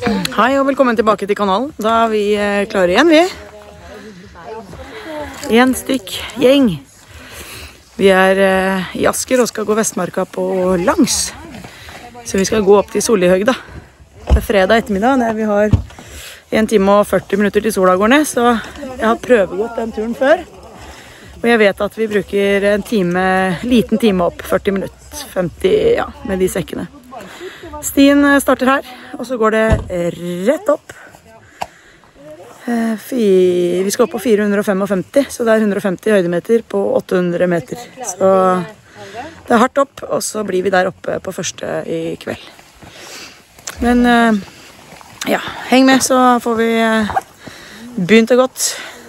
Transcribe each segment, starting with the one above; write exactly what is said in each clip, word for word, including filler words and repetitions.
Hei og velkommen tilbake til kanalen. Da er vi klare igjen, vi. En stykk gjeng. Vi er i Asker og skal gå Vestmarka på langs. Så vi skal gå opp til Sollihøgda. Det er fredag ettermiddag, der vi har en time og førti minutter til sola går ned. Så jeg har prøvegått den turen før. Og jeg vet at vi bruker en time, liten time opp, førti minutter, femti, ja, med de sekkene. Stien starter her, og så går det rett opp. Vi skal opp på fire hundre femtifem, så det er hundre og femti høydemeter på åtte hundre meter. Så det er hardt opp, og så blir vi der oppe på første i kveld. Men ja, heng med, så får vi begynt det godt.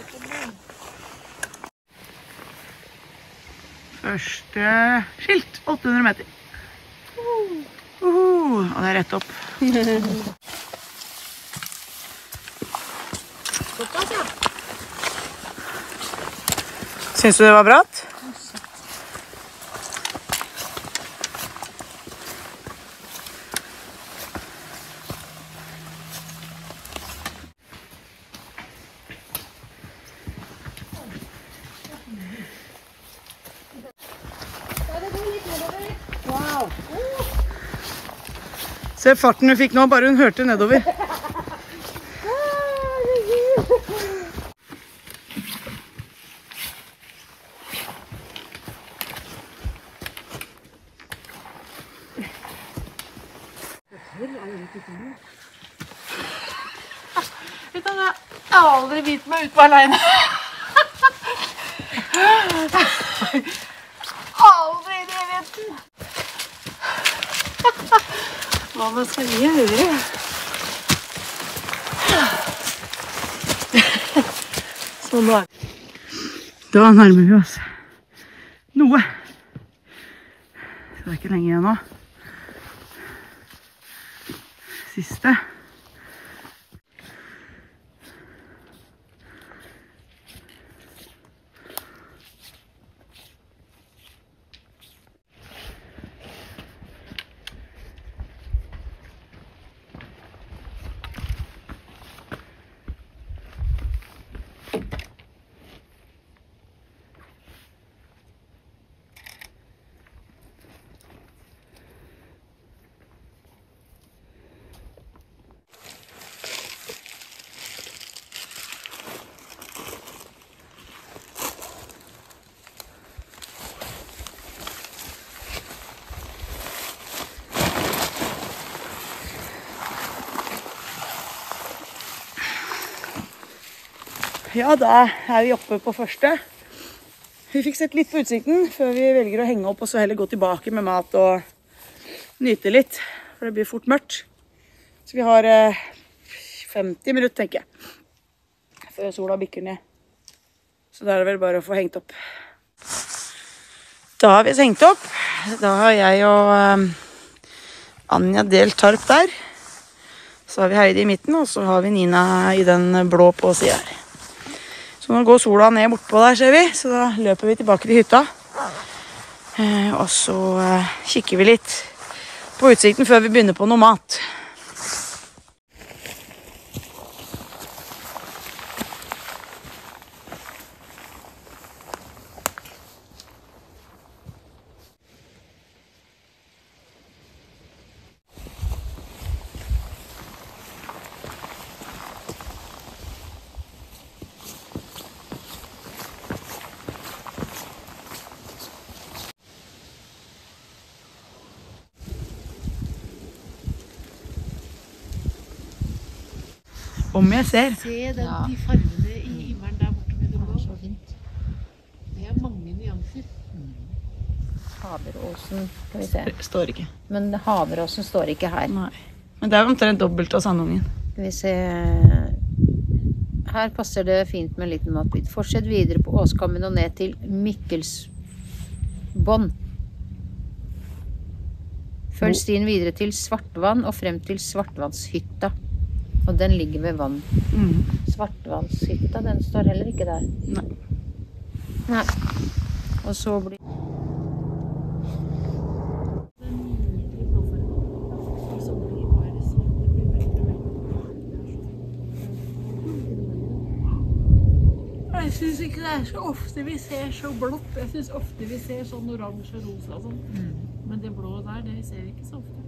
Første skilt, åtte hundre meter. Uh, og det er rett opp. Synes du det var bratt? Se farten hun fikk nå, bare hun hørte nedover. Jeg har aldri bitt meg ut på alene. Aldri i det, vet du. Hva skal vi gjøre? Sånn da. Da nærmer vi oss noe. Det er ikke lenge igjen nå. Siste. Ja, da er vi oppe på første. Vi fikk sett litt på utsikten før vi velger å henge opp og så heller gå tilbake med mat og nyte litt, for det blir fort mørkt. Så vi har eh, femti minutter, tenker jeg, før sola bikker ned. Så da er det vel bare å få hengt opp. Da har vi hengt opp. Da har jeg og eh, Anja delt tarp der. Så har vi Heidi i midten, og så har vi Nina i den blå på siden her. Så nå går sola ned bortpå der, ser vi, så da løper vi tilbake til hytta. Eh, og så eh, kikker vi litt på utsikten før vi begynner på noe mat. Om jeg ser. Se den, ja. De fargene i himmelen der borte med det blå. Det er så fint. Det er mange nyanser. Mm. Haveråsen, skal vi se. Det står ikke. Men Haveråsen står ikke her. Nei. Men det er omtrent dobbelt av sandungen. Skal vi se. Her passer det fint med en liten matbit. Fortsett videre på Åskammen og ned til Mikkelsbånd. Følg stien videre til Svartvann og frem til Svartvannshytta. Og den ligger ved vann. Mm. Svartvannshytta, den står heller ikke der. Nei. Nei. Og så blir... Jeg synes ikke det er så ofte vi ser så blått. Jeg synes ofte vi ser sånn oransje og rosa og sånn. Mm. Men det blå der, det ser vi ikke så ofte.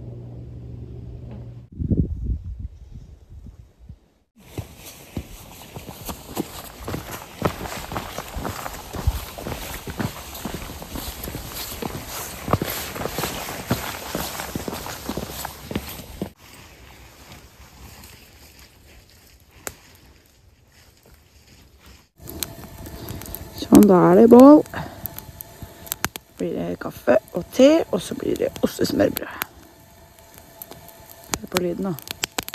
Sånn, da er det bål. Blir det kaffe og te, og så blir det ostesmørbrød. Hør på lyden da.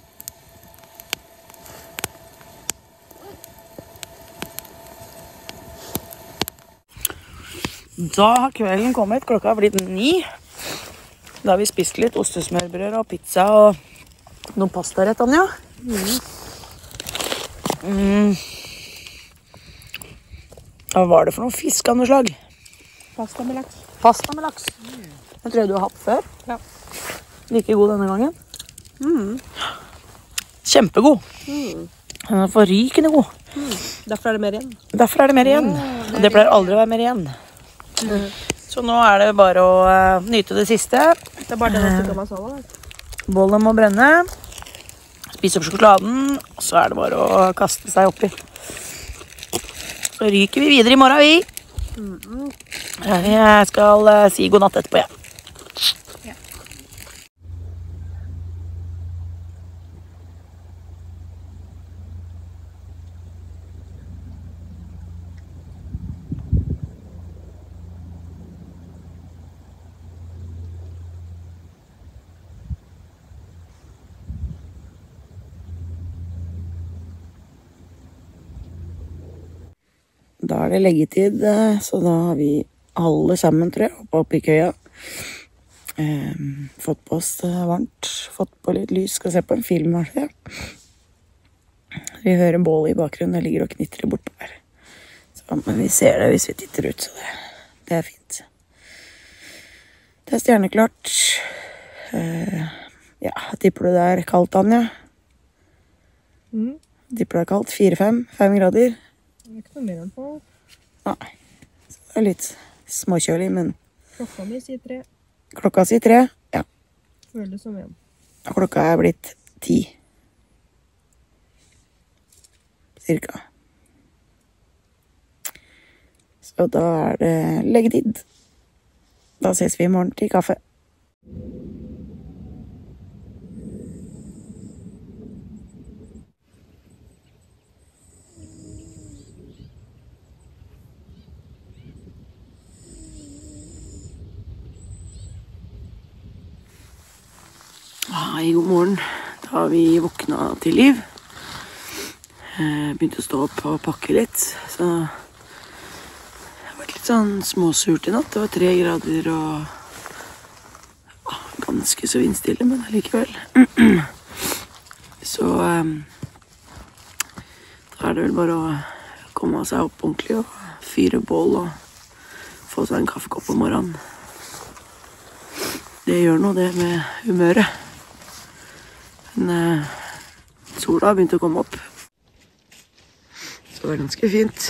Da har kvelden kommet, klokka har blitt ni. Da har vi spist litt ostesmørbrød og pizza og noen pastarett, Anja. Mm. Mm. Hva var det for noe fisk av noe slag? Pasta med laks. Pasta med laks. Den tror jeg du har hatt før. Ja. Like god denne gangen. Mm. Kjempegod. Mm. Den er forrykende god. Mm. Derfor er det mer igjen. Derfor er det mer igjen. Ja, det Og det pleier aldri å være mer igjen. Mm. Så nå er det bare å uh, nyte det siste. Det er bare det neste gammel masala. Bollen må brenne. Spise opp sjokoladen. Og så er det bare å kaste seg oppi. Så ryker vi videre i morgen, vi. Mm. Jeg skal uh, si god natt etterpå, ja. Ja. Da er det leggetid, så da har vi alle sammen, tror jeg, oppe, oppe i køya. Eh, fått på oss varmt, fått på litt lys, skal se på en film, kanskje. Vi hører bålet i bakgrunnen, det ligger og knitrer bortpå her. Så, men vi ser det hvis vi titter ut, så det, det er fint. Det er stjerneklart. Eh, ja, tipper du det er kaldt, Anja? Mm. Tipper det er kaldt, fire fem, fem grader. Det er ikke noe mer enn på. Nei, så det er litt småkjølig, men Klokka mi sier tre. klokka sier tre, ja. Føles som en. Klokka er blitt ti. Cirka. Så da er det leggetid. Da ses vi i morgen til kaffe. Hei, god morgen. Da har vi våkna til liv. Eh, begynte å stå opp og pakke litt, så det har vært litt sånn småsurt i natt. Det var tre grader og ja, ganske så vindstille, men likevel. Så eh, da er det vel bare å komme seg opp ordentlig og fyre bål og få seg en kaffekopp om morgenen. Det gjør noe det med humøret. Men eh, sola har begynt å komme opp. Så det er ganske fint.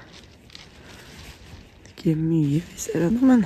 Ikke mye vi ser ennå, men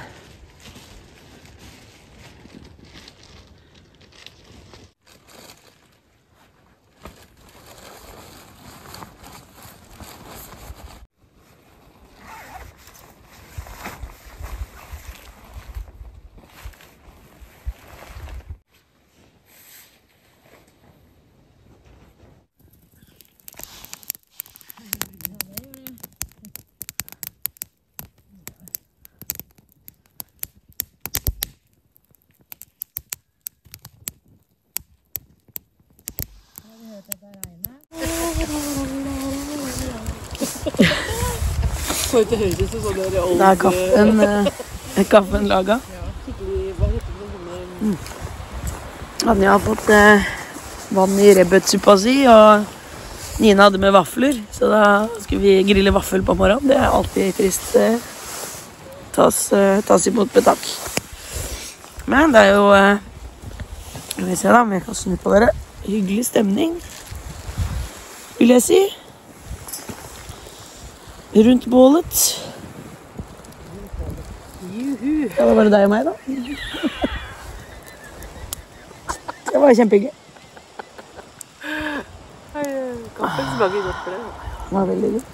Så ikke høres ut som sånn der old... da er kaffen, eh, kaffen laget. Ja, skikkelig, hva heter det sånne... Mm. Anja har fått eh, vann i rebbetsuppa si, og Nina hadde med vafler, så da skulle vi grille vaffel på morgenen. Det er alltid trist. Eh, tas, eh, tas imot betakk. Men det er jo, eh, skal vi se da, om jeg kan snu på dere. Hyggelig stemning, vil jeg si. rundt bålet. Juhu. Det var bare deg og meg, da. Det var kjempehyggelig. Kaffen smaker godt for det. Det var veldig gøy.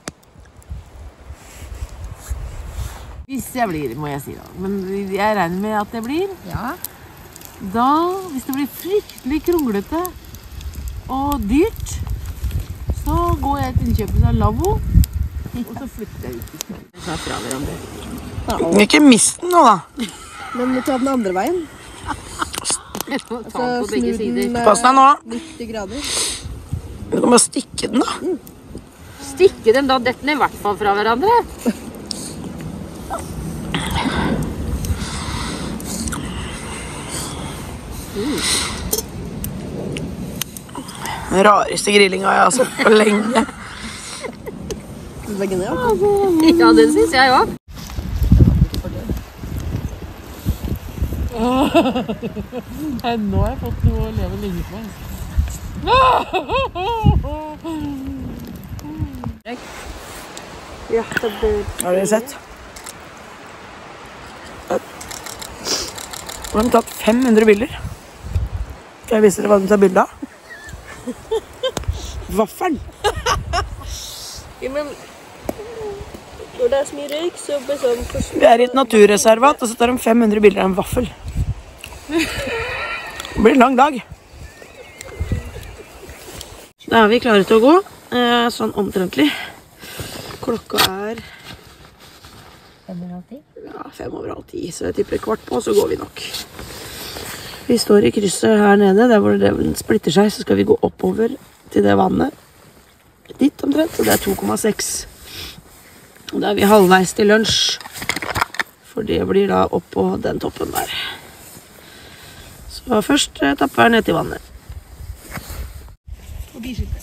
Hvis jeg blir, må jeg si da. Men jeg regner med at jeg blir. Ja. Da, hvis det blir fryktelig kronglete og dyrt, så går jeg til innkjøpet av lavvo, og så flytter jeg ut. Jeg tar fra hverandre. Ikke mist den nå, da. Men vi tar den andre veien. Ta den på begge sider. Pass deg nå. nitti grader. Du kan bare stikke den, da. Stikke dem da, dette ned i hvert fall fra hverandre. Den rareste grillinga jeg har sett på lenge. Begge ned, ja. Ja, det synes jeg også. Nå har jeg fått noe å leve lenge på. Ja, det blir... Har dere sett? Nå har de tatt fem hundre bilder. Skal jeg vise dere hva de tar bilde av? Vaffelen. Ja, men... Når det er så mye røyk, så blir det sånn... For... Vi er i et naturreservat, og så tar de fem hundre bilder av en vaffel. Det blir en lang dag. Da er vi klare til å gå, eh, sånn omtrentlig. Klokka er Fem over halv ti. ja, fem over halv ti, så jeg tipper kvart på, så går vi nok. Vi står i krysset her nede, der hvor det splitter seg, så skal vi gå oppover til det vannet. Dit omtrent, og det er to komma seks. Og da er vi halvveis til lunsj, for det blir da oppå den toppen der. Så først eh, tapper jeg ned til vannet. Og biskiltet.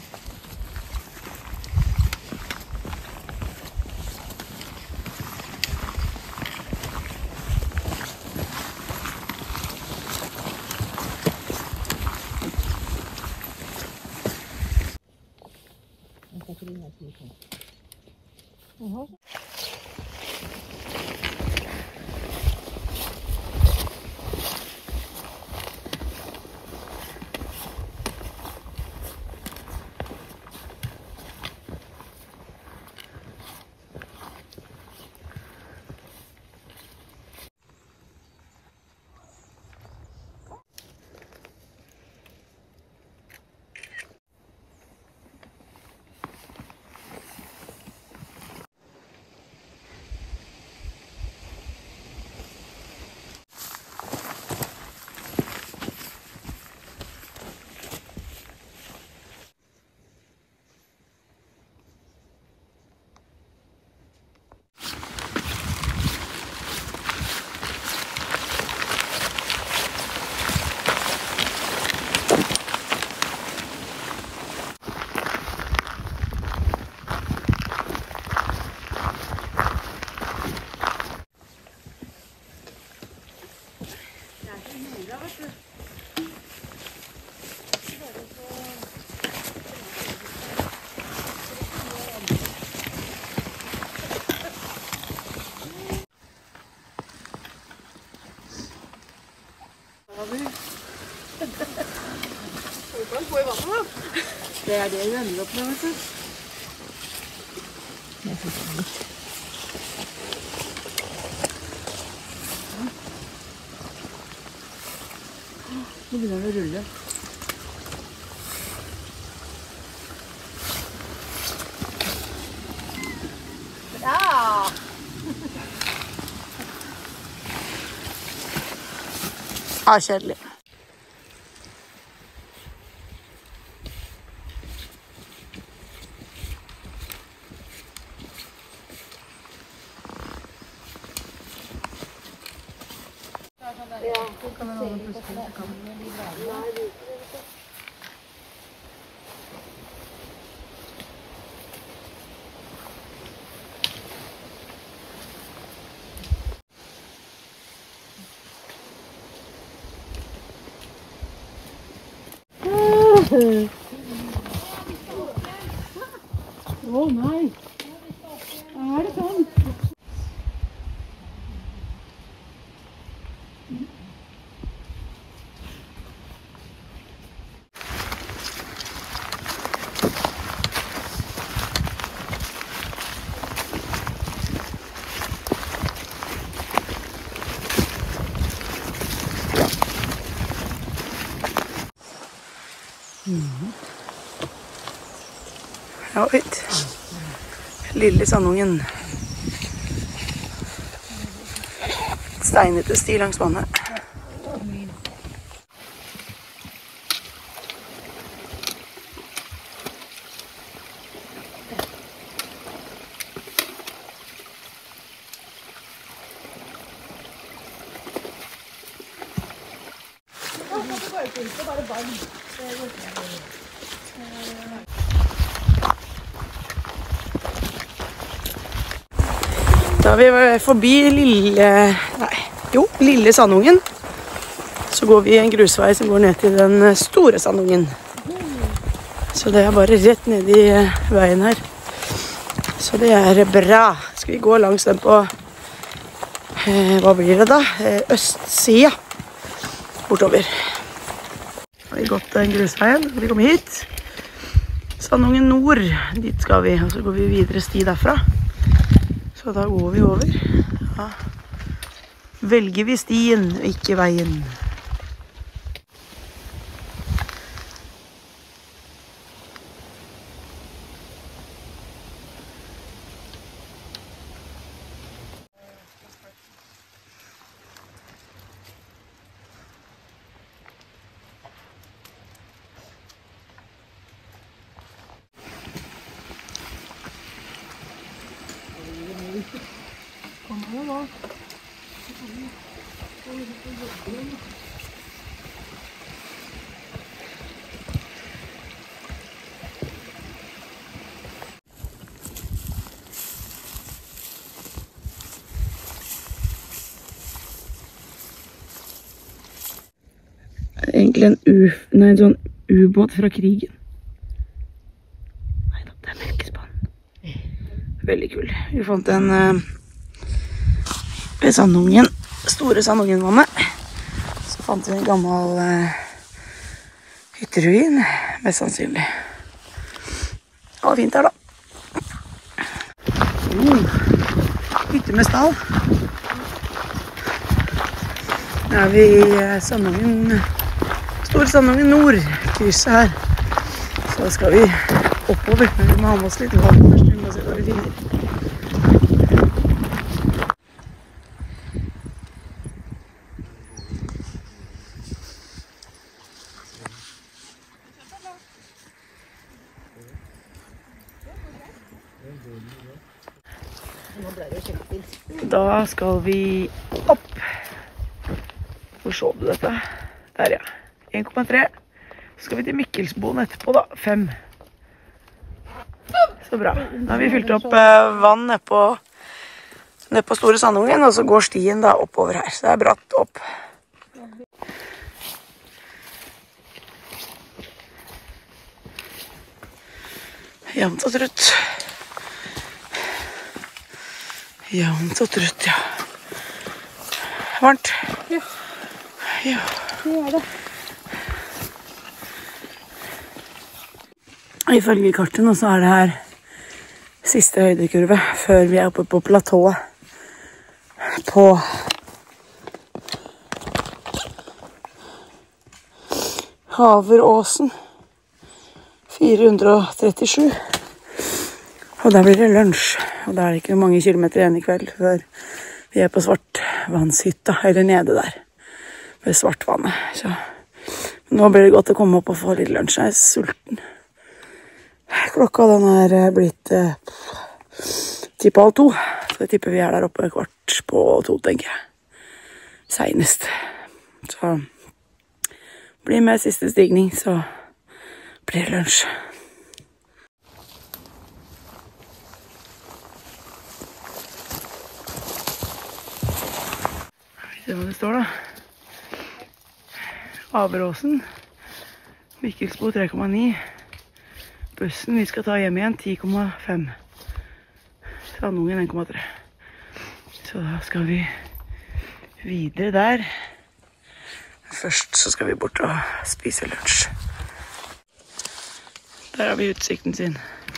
Det er det vi ender opp med, vet du. Nå begynner det å rulle. Ja! Ja, kjedelig. Å nei! er det sånn. Ja, ut. Lille Sandungen. Steinete sti langs vannet. Da er vi forbi lille, nei, jo, lille Sandungen. Så går vi en grusvei som går ned til den store Sandungen. Så det er bare rett ned i veien her. Så det er bra. Skal vi gå langs den på, eh, hva blir det da? Eh, østsida. Bortover. Vi har gått den grusveien, så skal vi komme hit. Sandungen nord, dit skal vi, og så går vi videre sti derfra. Så da går vi over. Ja. Velger vi stien, ikke veien. Egentlig en, u, nei, en sånn ubåt fra krigen. Neida, det er melkespann. Veldig kul. Vi fant en uh, ved Sandungen, store Sandungenvannet. Så fant vi en gammel uh, hytteruin, mest sannsynlig. Det var fint her da. Uh, hytte med stall. Nå er vi i uh, Sandungen, Store Sandungen nord, krysset her. Så skal vi oppover, men vi må ha med oss litt vann først. Vi må se hva vi finner. Da skal vi opp. Hvor så du dette? Der, ja. en komma tre. Så skal vi til Mikkelsboen etterpå da. fem. Så bra. Da har vi fylt opp eh, vann ned på, ned på Store Sandungen, og så går stien da oppover her. Så det er bratt opp. Jevnt og trutt. Jevnt og trutt, ja. Varmt. Ja. Ja. Det er det. Ifølge kartet nå så er det her siste høydekurve før vi er oppe på platået på Haveråsen fire hundre og trettisju. Og der blir det lunsj, og da er det ikke mange kilometer igjen i kveld før vi er på Svartvannshytta, eller nede der ved Svartvannet. Så nå blir det godt å komme opp og få litt lunsj. Jeg er sulten. Klokka den er blitt eh, ti på halv to, så jeg tipper vi er der oppe kvart på to, tenker jeg. Senest. Så blir med siste stigning, så blir det lunsj. Se hva det står da. Averåsen, Mikkelsbo tre komma ni. Bussen vi skal ta hjem igjen ti komma fem. Sandungen en komma tre. Så da skal vi videre der. Først så skal vi bort og spise lunsj. Der har vi utsikten sin.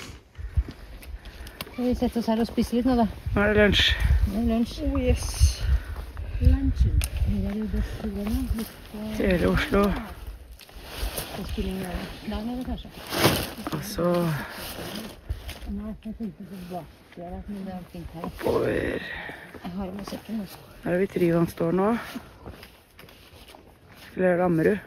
Skal vi sette oss her og spise litt nå da? Nå er det lunsj. Det er lunsj. Oh yes. Lunsjen. Her er det Oslo. Hele Oslo. Det spiller ingen rolle. Der er det kanskje. Og så Nei, jeg tenkte på bakdøra, men det er fint her. oppover. Jeg har med sekken også. Her er vi Tryvannsstål nå. Eller er det Ammerud?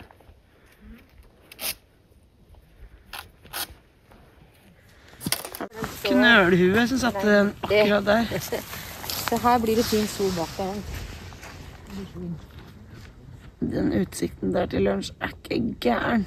Knølhue som satte den akkurat der. Så her blir det fin sol bak der. Den utsikten der til lunsj er ikke gæren.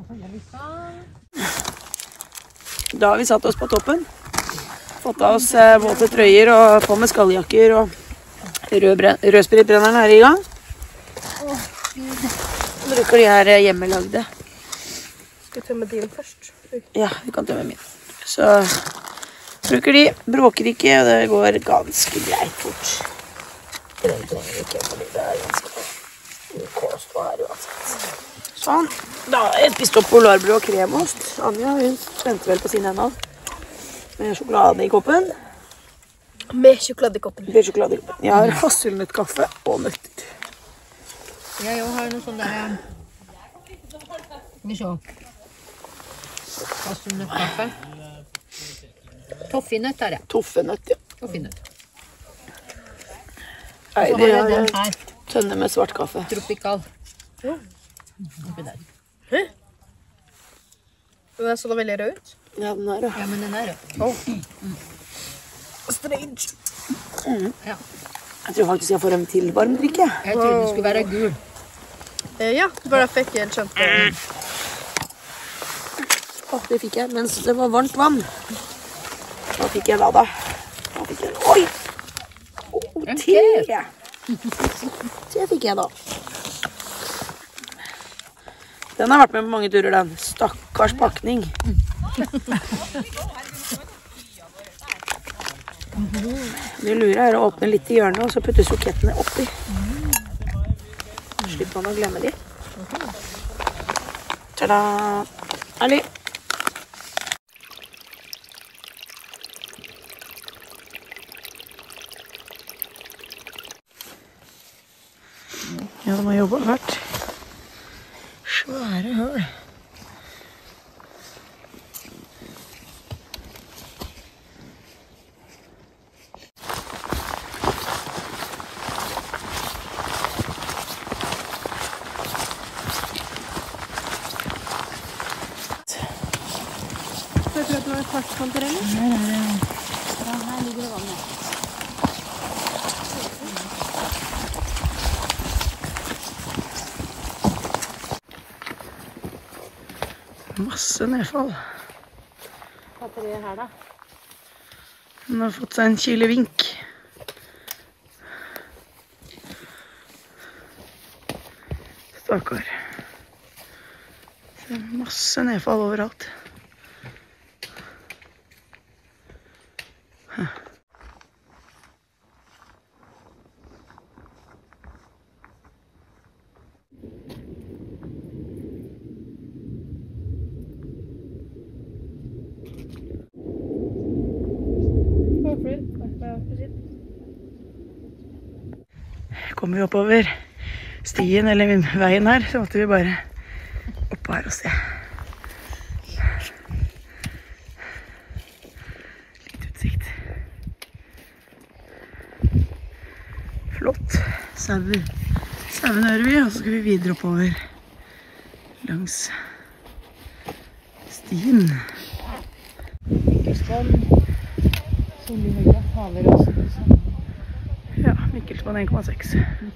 Da har vi satt oss på toppen. Fått av oss eh, våte trøyer og på med skalljakker og rødspritbrenneren er i gang. Bruker de her eh, hjemmelagde. Skal vi tømme din først? Ja, vi kan tømme min. Så bruker de, bråker ikke, og det går ganske greit fort. Det trenger vi ikke, fordi det er ganske kålstå her uansett. Sånn, da har jeg spist opp polarbrød og kremost. Anja, hun venter vel på sin enda. Med sjokolade i koppen. Med sjokolade i koppen. Med sjokolade i koppen. Jeg har hasselnøttkaffe og nøtter. Jeg har noe sånn der... Skal vi se. Hasselnøttkaffe. Toffinøtt er det. Toffenøtt, ja. Toffinøtt. Nei, Så det har er jeg den her. tønne med svart kaffe. Tropikal. Oppi der. Den så da veldig rød ut. Ja, den er det. Ja, men den er rød. Oh. Strange. Mm. Ja. Jeg tror faktisk jeg får en til varm drikke. Jeg trodde den skulle være gul. Eh, ja, det var derfor jeg ikke helt skjønte det. Åh, det fikk jeg mens det var varmt vann. Hva fikk jeg da da? Hva fikk jeg? Oi! Oh, En te! te. Te fikk jeg da. Den har vært med på mange turer, den. Stakkars pakning. Det lurer er å åpne litt i hjørnet, og så putte sukettene oppi. Slipper man å glemme de. Tada! Herlig! Ja, de har jobbet hardt. Svære høl. Jeg tror at det var et fartskontor, eller? Her er det. Ja, her ligger det vannet. Masse nedfall. Hva er det her da? Den har fått seg en kilevink. Stakkar. Det er masse nedfall overalt. Huh. Kommer vi oppover stien eller veien her, så måtte vi bare opp her og se. Litt utsikt. Flott. Sauer. Sauen hører vi, og så skal vi videre oppover langs stien. Mikkelsvann, Solihøyda, Haveråsen. Ja, Mikkelsvann en komma seks.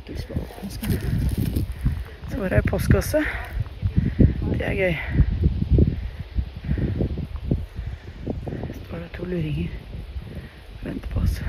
Så var det en postkasse. Det er gøy. Står det to luringer og venter på oss.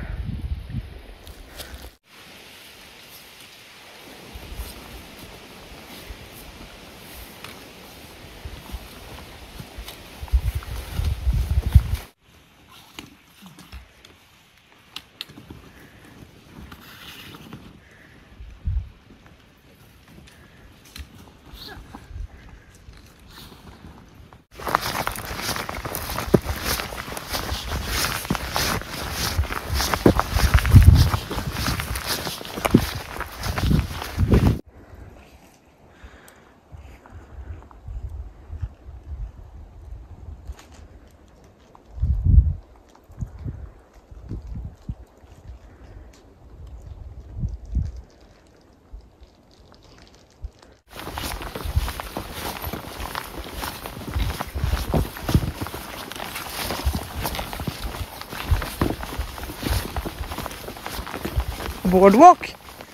boardwalk.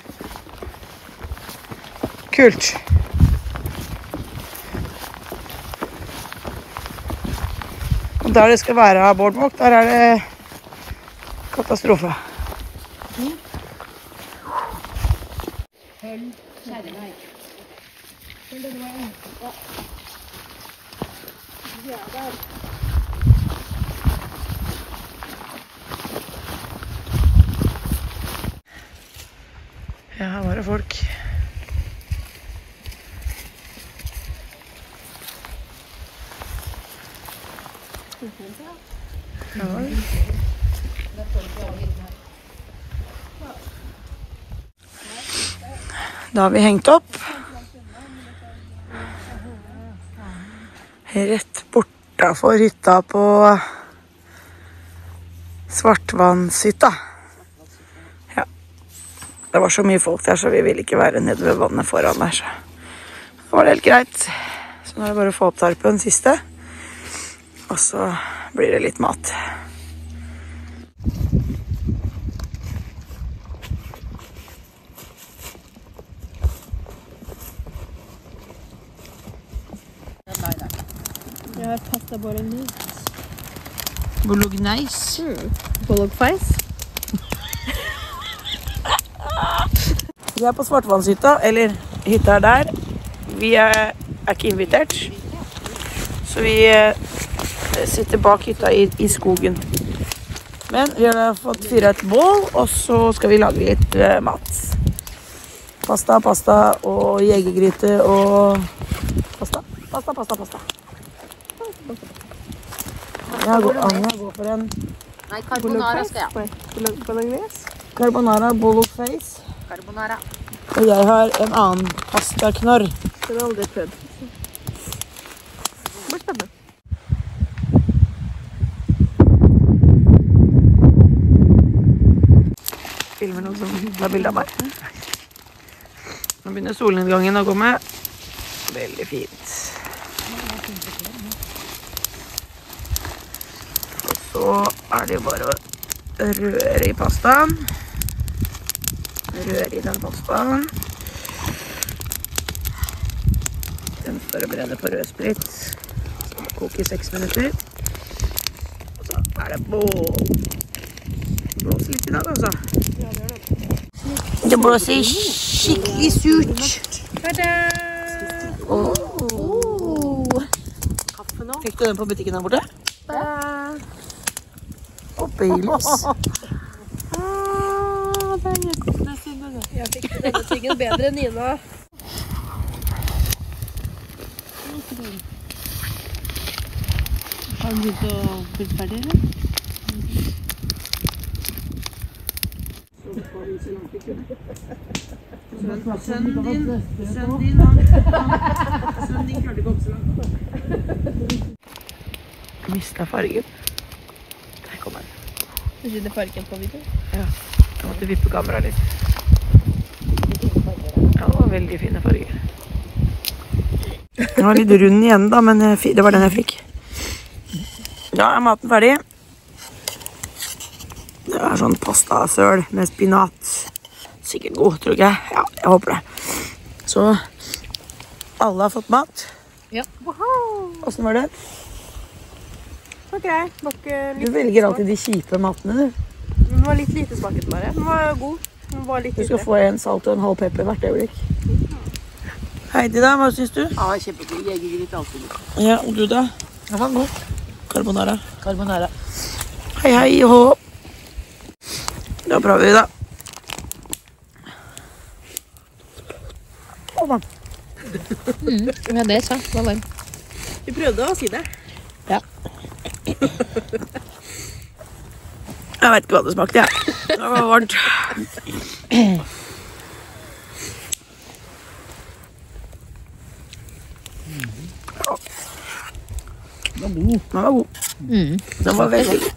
Kult. Og der det skal være boardwalk, der er det katastrofe. Ja, her var det folk. Ja. Da har vi hengt opp. Rett bortafor hytta på Svartvannshytta. Ja. Det var så mye folk der, så vi ville ikke være nede ved vannet foran der. Så det var helt greit. Så nå er det bare å få opp tarpen siste. Og så blir det litt mat. Jeg har pasta bolognese. Bolognese. Mm. Bolognese. Vi er på Svartvannshytta, eller hytta er der. Vi er, er ikke invitert. Så vi sitter bak hytta i, i skogen. Men vi har fått fyret et bål, og så skal vi lage litt uh, mat. Pasta, pasta og jegergryte og pasta, pasta, pasta, pasta. Anja går, Anja går for en Nei, carbonara skal jeg. Bolognese. carbonara bolognese. Carbonara. Og jeg har en annen pastaknorr. Det har jeg aldri prøvd. Det blir spennende. Filmer noe som tar bilde av meg. Nå begynner solnedgangen å komme. Veldig fint. Og så er det jo bare å røre i pastaen. Røre i den pastaen. Den står og brenner på rødsprit. Så må koke i seks minutter. Og så er det bål. Blåser litt i dag, altså. Ja, det gjør det. Det blåser skikkelig surt. Ta-da! Oh. Kaffe nå. Fikk du den på butikken der borte? Ta-da! Og Baileys. Ah, det er jettene sine det. Jeg fikk denne tingen bedre enn Nina. Har du begynt å bli ferdig, eller? Sønnen din, sønnen din, han, sønnen din klarte ikke opp så langt. Mistet fargen. Der kom den. Du synes det fargen på video? Ja, jeg måtte vippe kameraet litt. Ja, det var veldig fine farger. Den var litt rund igjen da, men det var den jeg fikk. Da er maten ferdig. Det er sånn pastasøl med spinat. Sikkert god, tror jeg. Ja, jeg håper det. Så alle har fått mat. Ja. Hvordan var det? Ok, var ikke Du litt velger alltid de kjipe matene, du. Den var litt lite smaket bare. Den var god. Den var litt Du skal lite. få en salt og en halv pepper hvert øyeblikk. Heidi da, hva synes du? Ja, kjempegod. Jegergryte alltid. Ja, og du da? Den var god. Carbonara. Carbonara. Hei, hei, og hå. Da prøver vi da. Å, mann. Mm, ja, det sa. Det var varmt. Vi prøvde å si det. Ja. Jeg vet ikke hva det smakte, jeg. Det var varmt. Den var god. Mm. Den var veldig god.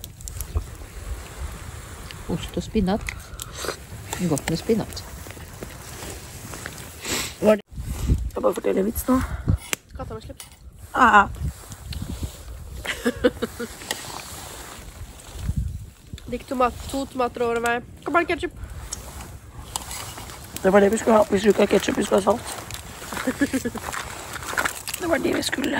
Ost og spinat. Godt med spinat. Skal jeg bare fortelle en vits nå? Katta var slept. Ah, Det gikk tomat, to tomater over meg. Kom an, ketchup. Det var det vi skulle ha. Hvis du ikke har ketchup, vi skulle ha salt. Det var det vi skulle.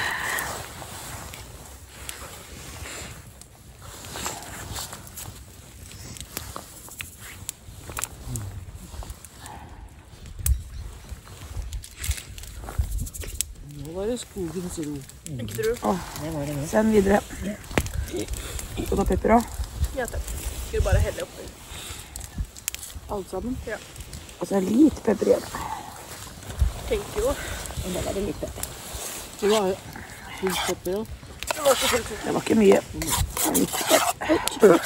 Nå var det skogens ro. Ikke tror du? Åh, send videre. Skal du ha pepper også? Ja, takk. Skal du bare helle oppi? Alt sammen? Ja. Og så er det litt pepper igjen. Tenker jo. Og da var det litt pepper. Det var fullt pepper, ja. Det var ikke fullt. Det var ikke mye. Det var litt pepper.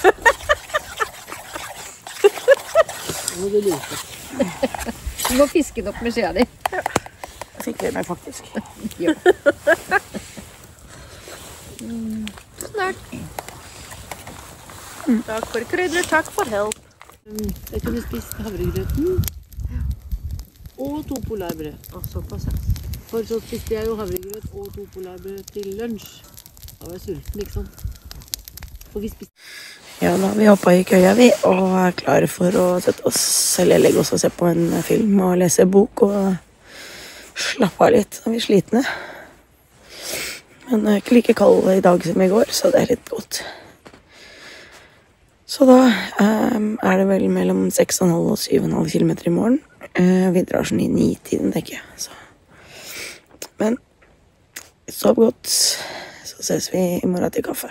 Nå må du lute. Du må fiske den opp med skjea di. Jeg fikk det med faktisk. Jo. Snart. Takk for krydder, takk for help. Jeg kunne spist havregrøten og to polarbrød. Og såpass, ja. For så spiste jeg jo havregrøt og to polarbrød til lunsj. Da var jeg sulten, ikke sant? For vi spiste... Ja, da har vi hoppet i køya vi, og er klare for å sette oss, eller legge oss og se på en film og lese bok og slappe av litt når vi er slitne. Men det er ikke like kald i dag som i går, så det er litt godt. Så da um, er det vel mellom seks komma fem og syv komma fem kilometer i morgen. Uh, vi drar sånn i ni-tiden, tenker jeg. Så. Men sov godt, så ses vi i morgen til kaffe.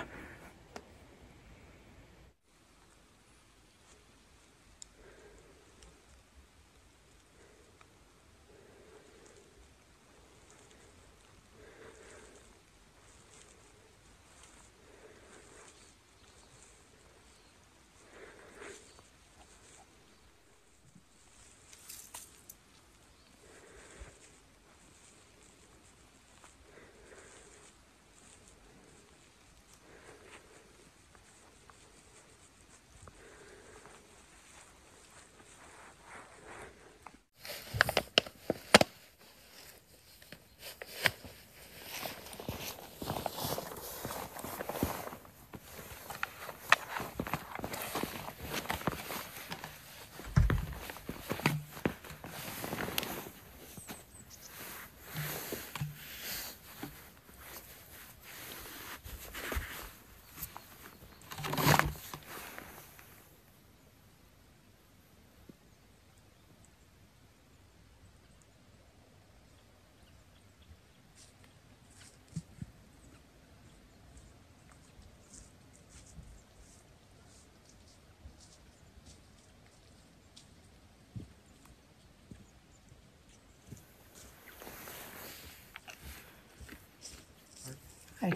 Hei.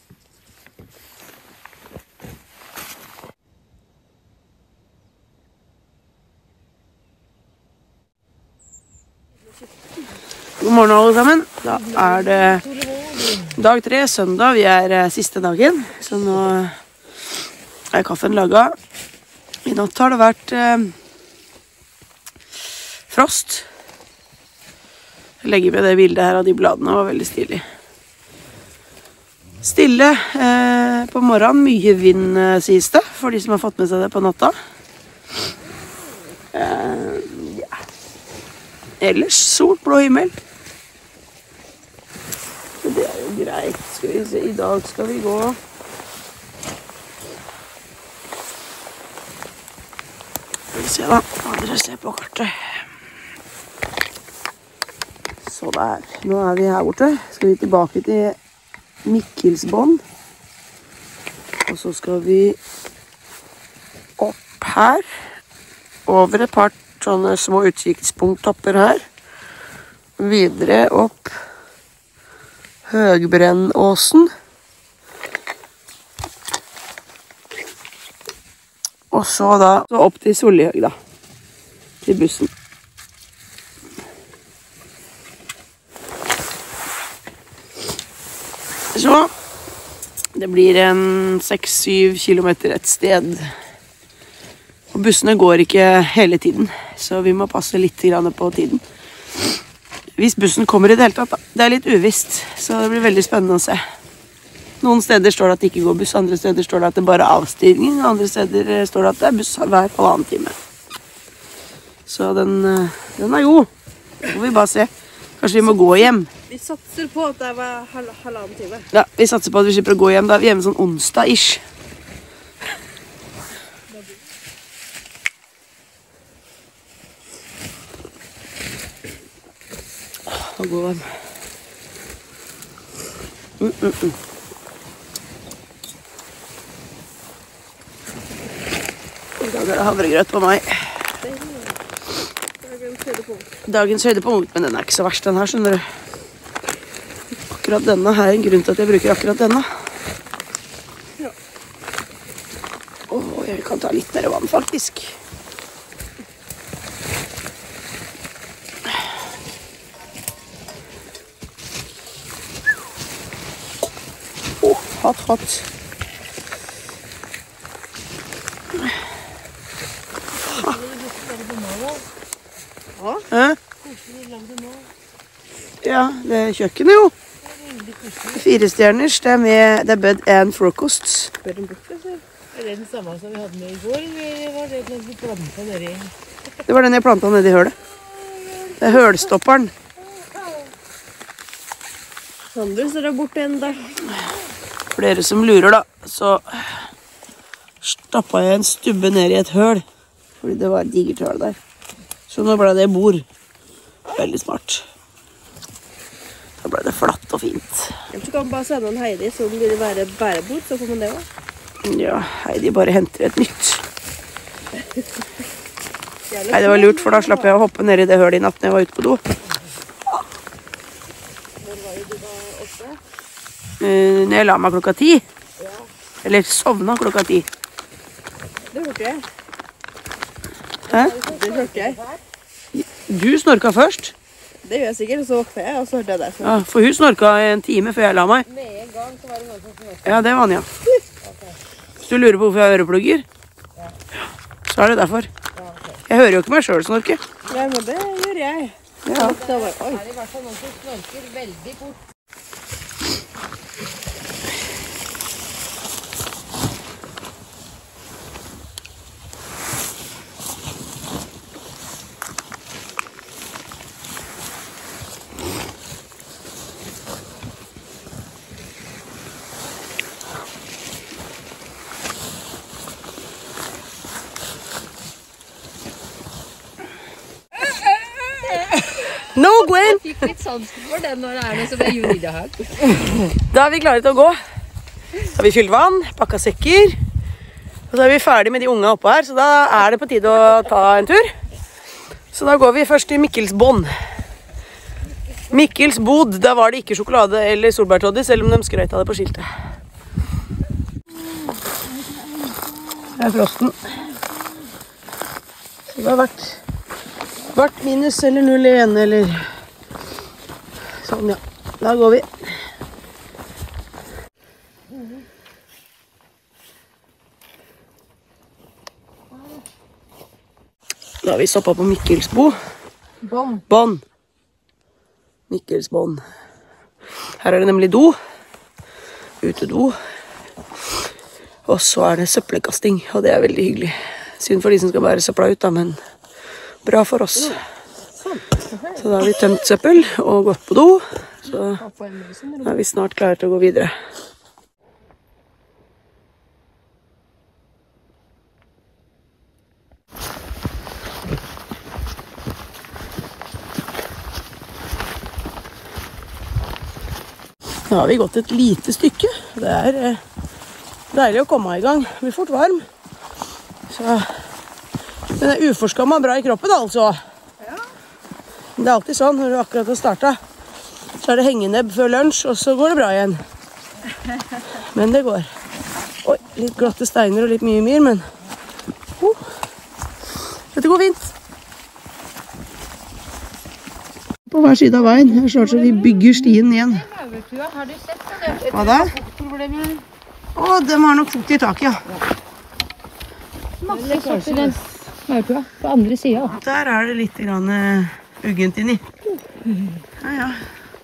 God morgen alle sammen. Da er det dag tre, søndag. Vi er eh, siste dagen, så nå er kaffen laget. I natt har det vært eh, frost. Jeg legger med det bildet her av de bladene, det var veldig stilig. Stille eh, på morgenen, mye vind eh, sies det, for de som har fått med seg det på natta. Eh, ja. Ellers sol, blå himmel. Så det er jo greit. Skal vi se, i dag skal vi gå... Skal vi se da, hva dere ser på kartet. Så der, nå er vi her borte. Skal vi tilbake til Mikkelsbånd. Og så skal vi opp her. Over et par sånne små utkikkspunkttopper her. Videre opp Høgbrennåsen. Og så da så opp til Sollihøg da. Til bussen. Så det blir en seks syv kilometer et sted. Og bussene går ikke hele tiden, så vi må passe litt på tiden. Hvis bussen kommer i det hele tatt da. Det er litt uvisst, så det blir veldig spennende å se. Noen steder står det at det ikke går buss, andre steder står det at det bare er avstigning, andre steder står det at det er buss hver halvannen time. Så den, den er god. Så får vi bare se. Kanskje vi må gå hjem. Vi satser på at det var hal halvannen time. Ja, vi satser på at vi slipper å gå hjem. Da er vi hjemme sånn onsdag-ish. Å, god varm. Mm, mm, mm. I dag er det havregrøt på meg. Dagens høydepunkt. Dagens høydepunkt, men den er ikke så verst den her, skjønner du. Akkurat denne her er en grunn til at jeg bruker akkurat denne. Ja. Åh, jeg kan ta litt mer vann faktisk. Åh, hot, hot. Hæ? Ja, det er kjøkkenet jo. Fire stjerners, det er med, det er bed and frokost. Er det den samme som vi hadde med i går, eller var det den vi plantet nede i? Det var den jeg plantet nede i hølet. Det er hølstopperen. Sander står der borte en dag. For dere som lurer da, så stappet jeg en stubbe ned i et høl. Fordi det var et digert høl der. Så nå ble det bord. Veldig smart. Da ble det flatt og fint. Ellers kan man bare sende en Heidi som vil være bærebord, så får man det også. Ja, Heidi bare henter et nytt. Nei, det var lurt, for da slapp jeg å hoppe ned i det hølet i natt når jeg var ute på do. Uh, når jeg la meg klokka ti. Eller sovna klokka ti. Det hørte jeg. Hæ? Det hørte jeg. Du snorka først. Det gjør jeg sikkert, så våkner jeg, og så hørte jeg derfor. Ja, for hun snorka en time før jeg la meg. Med en gang så var det noen som snorket. Ja, det var Anja. Hvis du lurer på hvorfor jeg har øreplugger, så er det derfor. Jeg hører jo ikke meg selv snorke. Ja, men det gjør jeg. Ja. Det var, oi. Her er i hvert fall noen som snorker veldig fort. No, Gwen! Jeg fikk litt sansen for den når det er noe som er jord i det her. Da er vi klare til å gå. Da har vi fylt vann, pakket sekker. Og så er vi ferdig med de unge oppe her, så da er det på tide å ta en tur. Så da går vi først til Mikkelsbond. Mikkelsbod, da var det ikke sjokolade eller solbærtoddy, selv om de skrøt av det på skiltet. Det er frosten. Så det har vært, vært minus eller null igjen, eller sånn, ja. Da går vi. Da har vi stoppet på Mikkelsbo. Bånd. Bånd. Mikkelsbånd. Her er det nemlig do. Utedo. Og så er det søppelkasting, og det er veldig hyggelig. Synd for de som skal bære søppla ut da, men bra for oss. Så da har vi tømt søppel og gått på do. Så da er vi snart klare til å gå videre. Nå har vi gått et lite stykke. Det er eh, deilig å komme i gang. Det blir fort varm. Så den er uforskammet bra i kroppen, altså. Ja. Det er alltid sånn, når du akkurat har startet, så er det hengenebb før lunsj, og så går det bra igjen. Men det går. Oi, litt glatte steiner og litt mye myr, men uh, dette går fint. På hver side av veien. Her står det så de bygger stien igjen. Har du sett det? Hva da? Å, de har nok fot i taket, ja. Masse sopp i den maurtua på andre siden. Der er det litt grann uh, uggent inni. Ja, ja.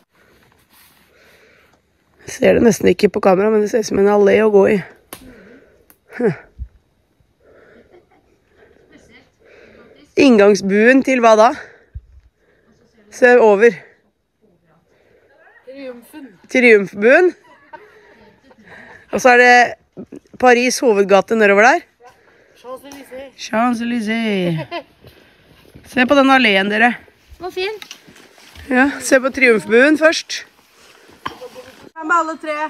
Ser det nesten ikke på kamera, men det ser ut som en allé å gå i. Huh. Inngangsbuen til hva da? Se over. Triumfen. Triumfbuen. Og så er det Paris hovedgate nedover der. Champs-Élysées. Champs-Élysées. Se på den alléen, dere. Var fin. Ja, se på Triumfbuen først. Her med alle tre.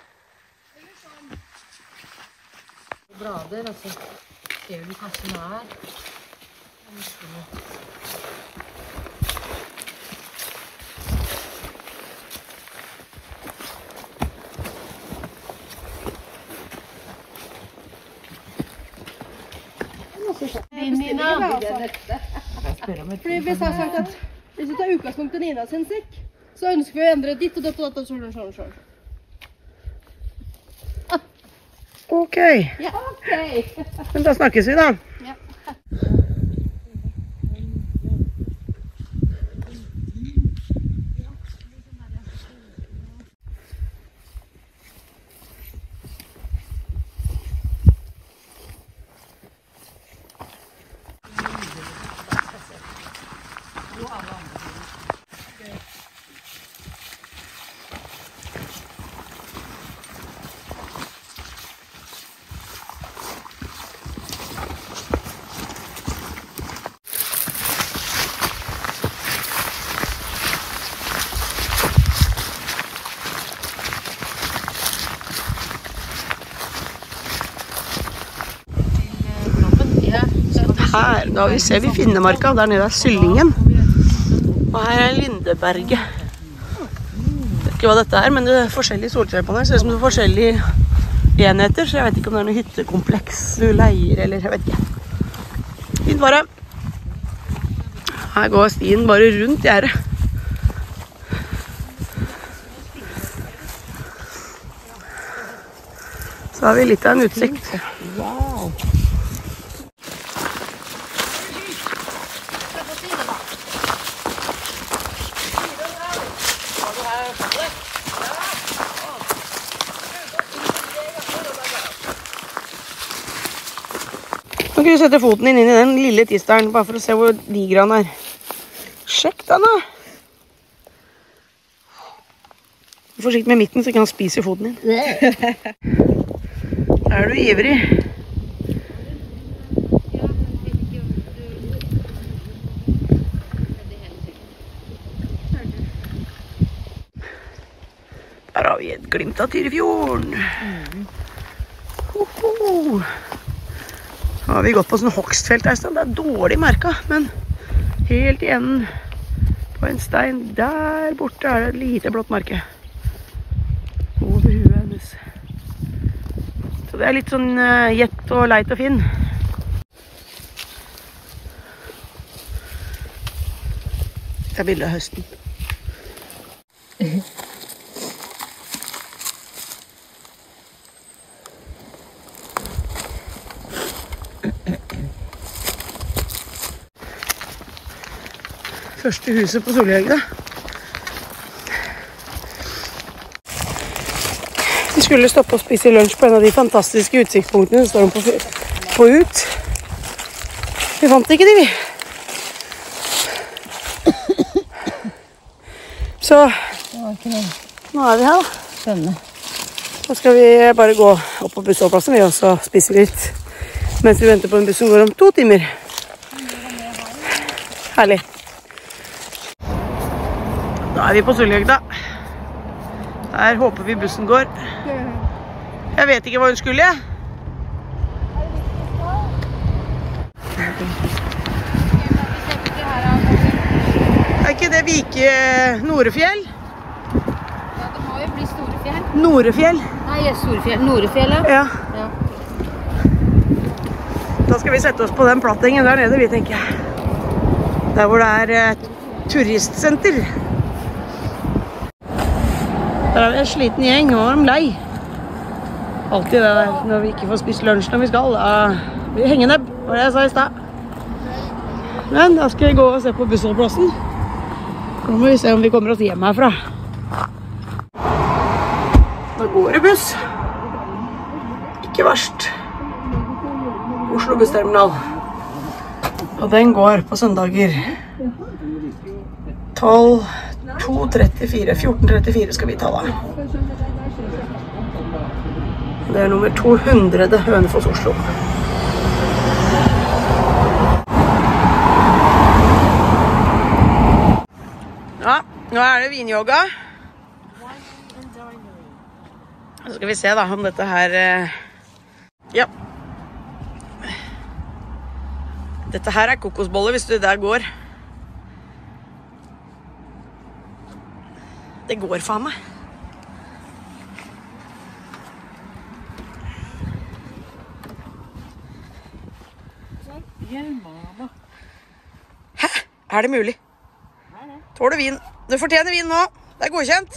Blader, altså. Ser du hva som er? Fordi hvis jeg har sagt at hvis du tar utgangspunkt i Nina sin sekk, så ønsker vi å endre ditt og ditt og ditt og sånn og sånn og sånn. Ok. Ja, ok. Men da snakkes vi da. Ja. Her, da vi ser vi Finnemarka, der nede er Syllingen. Og her er Lindeberget. Jeg vet ikke hva dette er, men det er forskjellige solcellepaneler. Ser ut som det er forskjellige enheter, så jeg vet ikke om det er noe hyttekompleks du leier, eller jeg vet ikke. Fint bare. Her går stien bare rundt gjerdet. Så har vi litt av en utsikt. Wow. Nå kan du sette foten din inn i den lille tisteren, bare for å se hvor diger han er. Sjekk den da. Forsikt med midten, så kan han spise foten din. Da er du ivrig. Der har vi et glimt av Tyrifjorden. Hoho. Nå har vi gått på sånn hogstfelt her, det er dårlig merket, men helt igjen på en stein der borte er det et lite blått merke over huet hennes. Så det er litt sånn uh, gjett og leit og fin. Det er bildet av høsten. Første huset på Solhjøgda. Vi skulle stoppe og spise lunsj på en av de fantastiske utsiktspunktene som står på, på ut. Vi fant ikke de, vi. Så nå er vi her, da. Skjønne. Da skal vi bare gå opp på bussholdeplassen, vi også spiser litt mens vi venter på en buss som går om to timer. Herlig. Da er vi på Solhjøgda. Der håper vi bussen går. Jeg vet ikke hva hun skulle, jeg. Er ikke det Vike Norefjell? Ja, det må jo bli Storefjell. Norefjell? Nei, Storefjell. Norefjell, Ja. ja. Da skal vi sette oss på den plattengen der nede, vi tenker jeg. Der hvor det er eh, turistsenter. Der er vi en sliten gjeng, og de lei. Altid det der, når vi ikke får spist lunsj når vi skal, da blir vi hengende, var det jeg sa i sted. Men da skal vi gå og se på bussholdeplassen. Så må vi se om vi kommer oss hjem herfra. Da går det buss. Ikke verst. Oslo bussterminal. Og den går på søndager. tolv, to trettifire, fjorten trettifire skal vi ta da. Det er nummer to hundre Hønefoss Oslo. Ja, nå er det vinyoga. Så skal vi se da om dette her... Ja. Dette her er kokosbolle hvis du der går. Det går faen meg. Hæ? Er det mulig? Tåler vin. Du fortjener vin nå. Det er godkjent.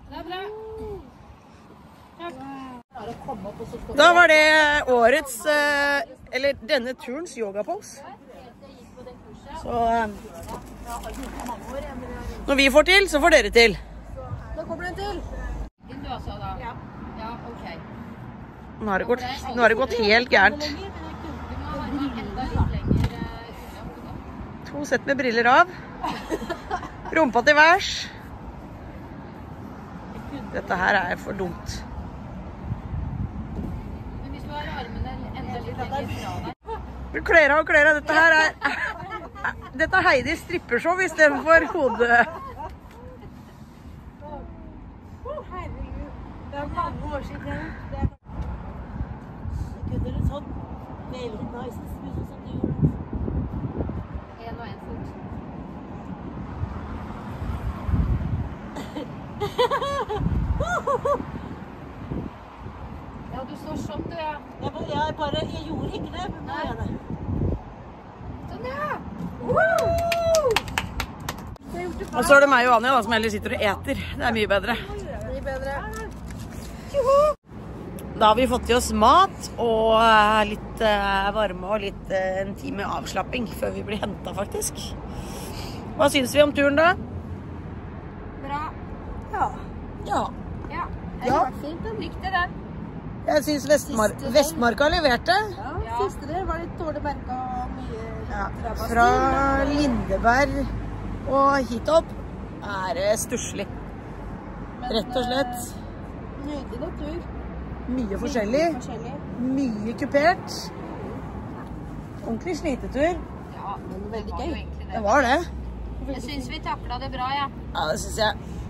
Da var det årets, eller denne turens yogapose. Så når vi får til, så får dere til. Da kommer den til. Nå har det gått, nå har det gått helt gærent. To sett med briller av. Rumpa til værs. Dette her er for dumt. Men hvis du har armene enda litt lenger fra deg. Du kler av og kler av. Dette her er... Dette er Heidi strippershow i stedet for hodet. Det er mange år siden. Kunne dere sånn veldig nice spise som du gjorde? En og en fot. Ja, du står sånn du, ja. Jeg, jeg bare, jeg gjorde ikke det, men nå gjør jeg det. Sånn, ja. Og så er det meg og Anja da, som heller sitter og eter. Det er mye bedre. Mye bedre. Da har vi fått i oss mat og litt varme og litt en time avslapping før vi blir hentet faktisk. Hva synes vi om turen da? Bra. Ja. Ja. Ja, det har vært fint. Jeg likte det. Jeg synes Vestmar Vestmarka leverte. Ja, siste del var litt dårlig merket og mye Ja. ræva Fra stil. Lindeberg og hit opp er det stusslig. Rett og slett. Nydelig natur. Mye forskjellig. Forskjellig. Mye kupert. Ordentlig slitetur. Ja, Men veldig det var jo gøy. egentlig Det det. var det. Jeg synes vi taklet det bra, ja. Ja, det synes jeg.